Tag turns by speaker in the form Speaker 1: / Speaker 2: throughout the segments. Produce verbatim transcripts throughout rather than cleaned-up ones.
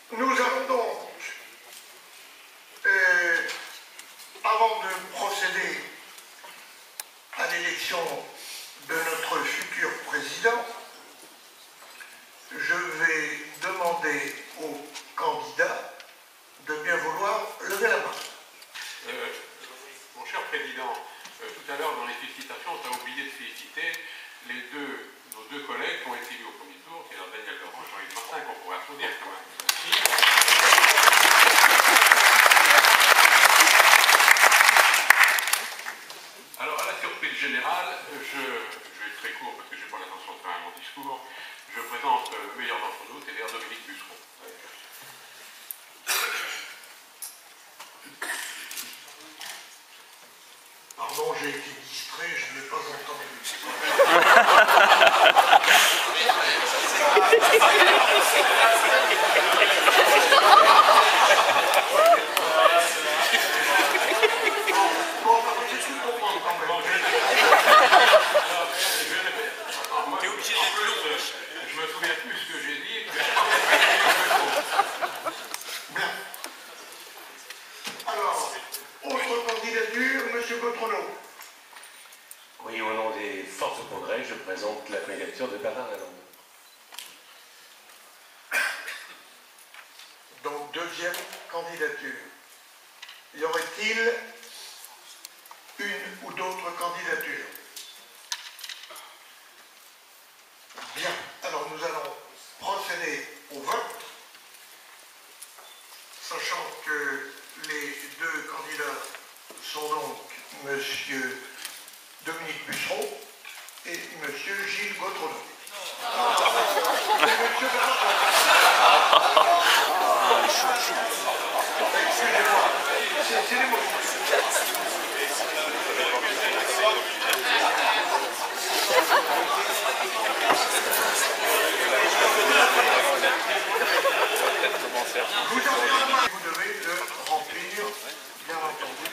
Speaker 1: Nous allons donc, euh, avant de procéder à l'élection de notre futur président, je vais demander aux candidats de bien vouloir lever la main.
Speaker 2: Euh, mon cher président, euh, tout à l'heure dans les félicitations, tu as oublié de féliciter les deux, nos deux collègues qui ont été élus au premier tour, c'est Daniel Laurent et Jean-Yves Martin, qu'on pourrait applaudir quand même. Alors, à la surprise générale, je, je vais être très court parce que je n'ai pas l'intention de faire un long discours. Je présente le meilleur d'entre nous, c'est l'air Dominique Bussereau.
Speaker 1: Pardon, j'ai été distrait, je n'ai pas entendu. Bon, j'ai tout compris quand même.
Speaker 2: T'es obligé d'être long. Je me souviens plus ce que j'ai dit.
Speaker 1: Bien. Alors, autre candidature, M. Gautreau.
Speaker 3: Oui, au nom des forces au Congrès, je présente la candidature de Bernard Lalande.
Speaker 1: Donc, deuxième candidature. Y aurait-il une ou d'autres candidatures? Bien. Alors, nous allons procéder au vote, sachant que les deux candidats sont donc M. Dominique Bussereau et M. Gilles Gautreau. Monsieur Bernard. Excusez-moi, c'est les mots. Vous avez la main, vous devez le remplir, bien entendu.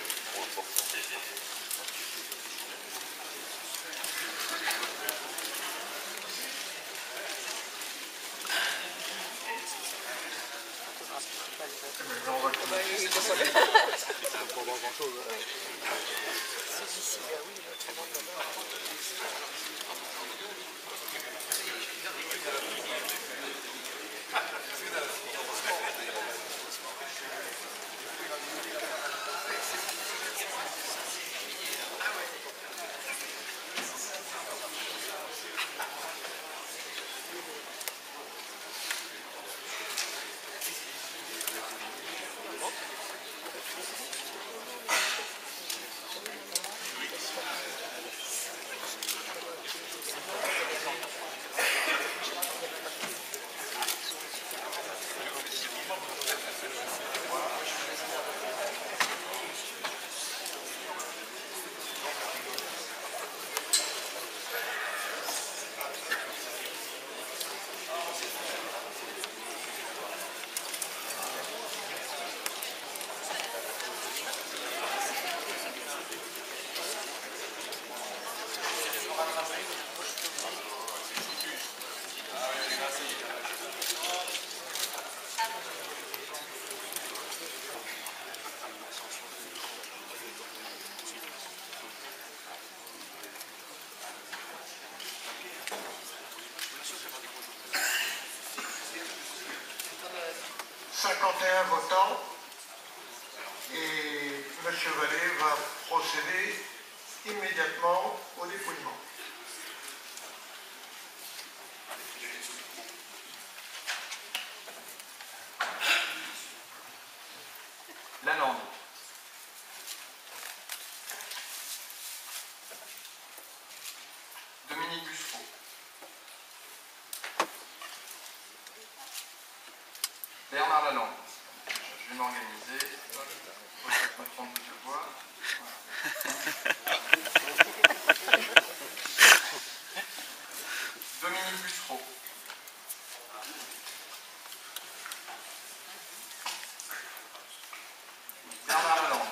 Speaker 1: On va commencer. cinquante et un votants et M. Vallée va procéder immédiatement au dépouillement.
Speaker 4: Lalande. Dominique Bussereau. Bernard Lalande. Je vais m'organiser. Je vais prendre de voix. Dominique Bussereau. Bernard Lalande.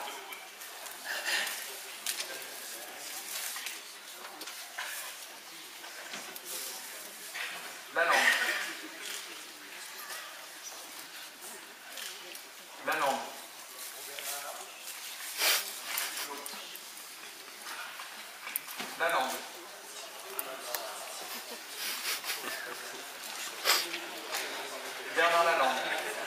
Speaker 4: Lalande. Lalande. Lalande. Bernard Lalande.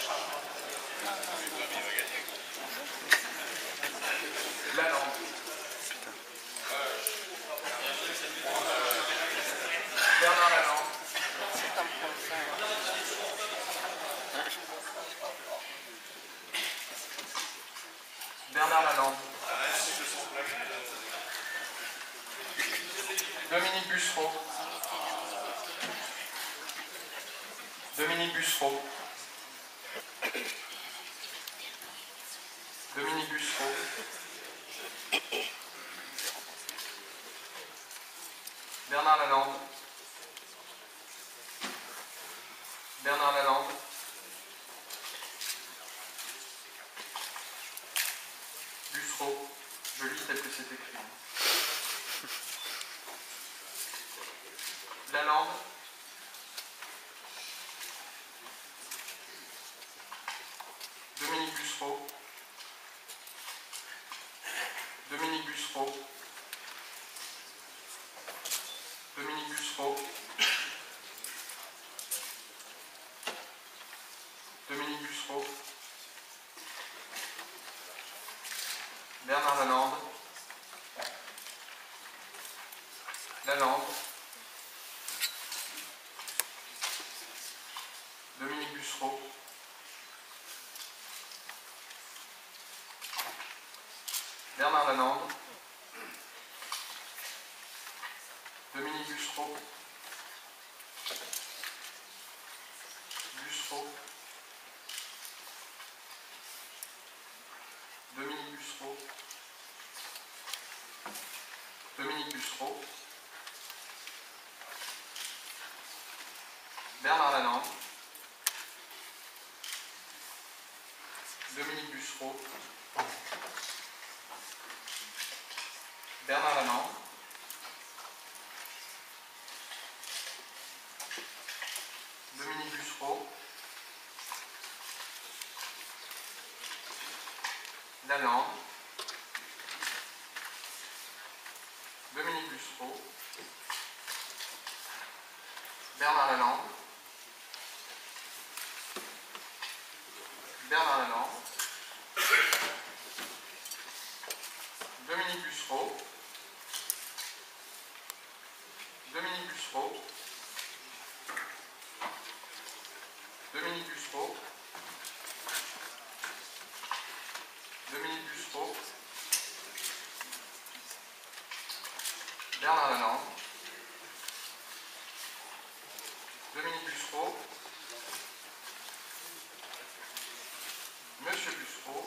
Speaker 4: Lalande. Bernard Lalande. Bernard Lalande. Dominique Bussereau. Dominique Bussereau. Dominique Bussereau. Bernard Lalande. Bernard Lalande. Bussereau. Je lis tel que c'est écrit. Lalande. Dominique Bussereau. Dominique Bussereau. Dominique Bussereau. Dominique Bussereau. Bernard Lalande. Lalande. Dominique Bussereau. Bernard Lalande. Dominique Bussereau. Bussereau. Dominique Bussereau. Dominique Bussereau. Bernard Lalande. Dominique Bussereau. Bernard Lalande. Dominique Bussereau. Lalande. Dominique Bussereau. Bernard Lalande. Bernard Lalande. Dominique Bussereau. Dominique Bussereau. Dominique Bussereau. Dominique Bussereau. Bernard Lalande. Dominique Bussereau. Monsieur Bussereau.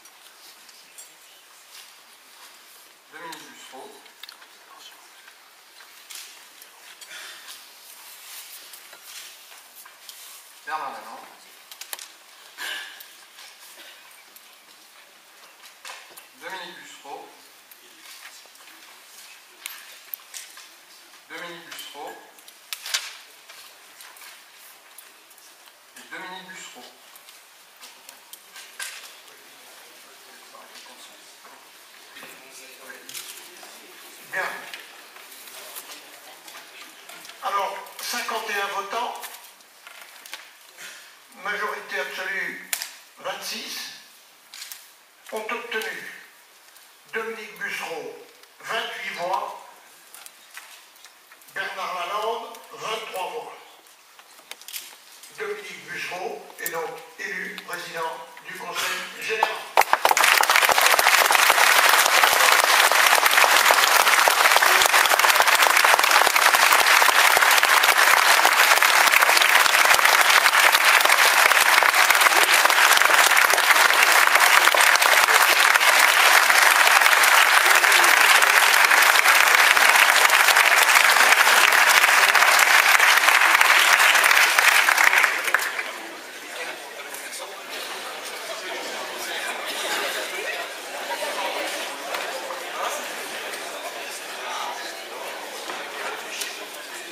Speaker 4: Dominique Bussereau. Bernard Lalande. Dominique Bussereau. Dominique Bussereau. Et Dominique Bussereau.
Speaker 1: Bien. Alors, cinquante et un votants, majorité absolue vingt-six, ont obtenu Dominique Bussereau vingt-huit voix, Bernard Lalande vingt-trois voix. Dominique Bussereau est donc élu président du Conseil général.